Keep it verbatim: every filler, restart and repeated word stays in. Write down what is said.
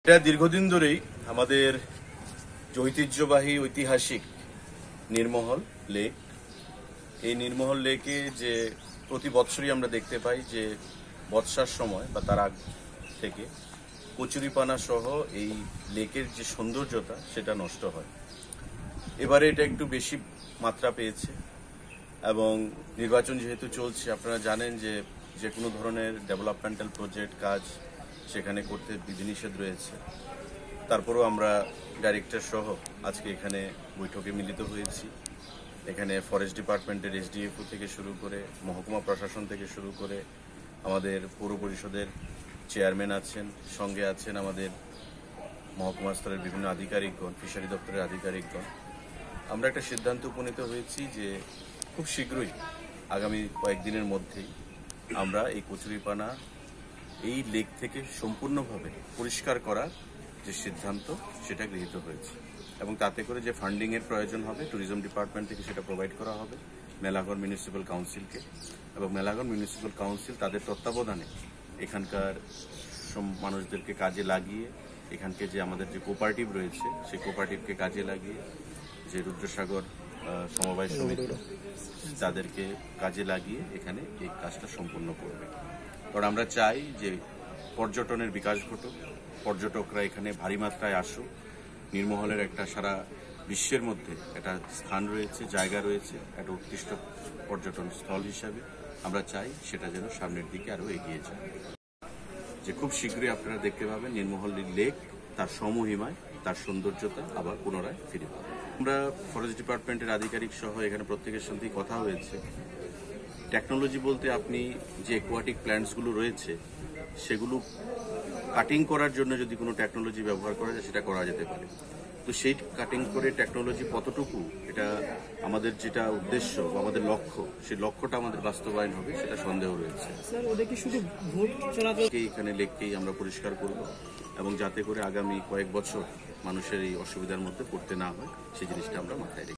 এটা দীর্ঘদিন ধরেই আমাদের যে ঐতিহ্যবাহী ঐতিহাসিক নীরমহল লেক, এই নীরমহল লেকে যে প্রতি বছরই আমরা দেখতে পাই যে বর্ষার সময় বা তার আগ থেকে কচুরিপানা সহ এই লেকের যে সৌন্দর্যতা সেটা নষ্ট হয়। এবারে এটা একটু বেশি মাত্রা পেয়েছে এবং নির্বাচন যেহেতু চলছে, আপনারা জানেন যে যে কোনো ধরনের ডেভেলপমেন্টাল প্রজেক্ট কাজ সেখানে করতে বিধিনিষেধ রয়েছে। তারপরেও আমরা ডাইরেক্টর সহ আজকে এখানে বৈঠকে মিলিত হয়েছি। এখানে ফরেস্ট ডিপার্টমেন্টের এসডিএফও থেকে শুরু করে মহকুমা প্রশাসন থেকে শুরু করে আমাদের পৌর পরিষদের চেয়ারম্যান আছেন, সঙ্গে আছেন আমাদের মহকুমা স্তরের বিভিন্ন আধিকারিকগণ, ফিশারি দপ্তরের আধিকারিকগণ। আমরা একটা সিদ্ধান্ত উপনীত হয়েছি যে খুব শীঘ্রই আগামী কয়েকদিনের মধ্যেই আমরা এই কচুরিপানা এই লেক থেকে সম্পূর্ণভাবে পরিষ্কার করার যে সিদ্ধান্ত সেটা গৃহীত হয়েছে এবং তাতে করে যে ফান্ডিং এর প্রয়োজন হবে ট্যুরিজম ডিপার্টমেন্ট থেকে সেটা প্রোভাইড করা হবে মেলাঘর মিউনিসিপ্যাল কাউন্সিলকে, এবং মেলাঘর মিউনিসিপ্যাল কাউন্সিল তাদের তত্ত্বাবধানে এখানকার মানুষদেরকে কাজে লাগিয়ে, এখানকে যে আমাদের যে কোঅপারেটিভ রয়েছে সেই কোঅপারেটিভকে কাজে লাগিয়ে, যে রুদ্রসাগর সমবায় সমিতি তাদেরকে কাজে লাগিয়ে এখানে এই কাজটা সম্পূর্ণ করবে। কারণ আমরা চাই যে পর্যটনের বিকাশ ঘটুক, পর্যটকরা এখানে ভারী মাত্রায় আসুক। নীরমহলের একটা সারা বিশ্বের মধ্যে একটা স্থান রয়েছে, জায়গা রয়েছে একটা উৎকৃষ্ট পর্যটন স্থল হিসাবে। আমরা চাই সেটা যেন সামনের দিকে আরো এগিয়ে যায়, যে খুব শীঘ্রই আপনারা দেখতে পাবেন নীরমহল লেক তার সমহিমায় তার সৌন্দর্যতা আবার পুনরায় ফিরে পাবে। আমরা ফরেস্ট ডিপার্টমেন্টের আধিকারিক সহ এখানে প্রত্যেকের সঙ্গেই কথা হয়েছে। টেকনোলজি বলতে আপনি যে অ্যাকোয়াটিক প্ল্যান্টসগুলো রয়েছে সেগুলো কাটিং করার জন্য যদি কোনো টেকনোলজি ব্যবহার করা যায় সেটা করা যেতে পারে। তো সেই কাটিং করে টেকনোলজি কতটুকু এটা আমাদের যেটা উদ্দেশ্য বা আমাদের লক্ষ্য, সেই লক্ষ্যটা আমাদের বাস্তবায়ন হবে সেটা সন্দেহ রয়েছে। এখানে লেককেই আমরা পরিষ্কার করব এবং যাতে করে আগামী কয়েক বছর মানুষের এই অসুবিধার মধ্যে পড়তে না হয় সেই জিনিসটা আমরা মাথায় রাখি।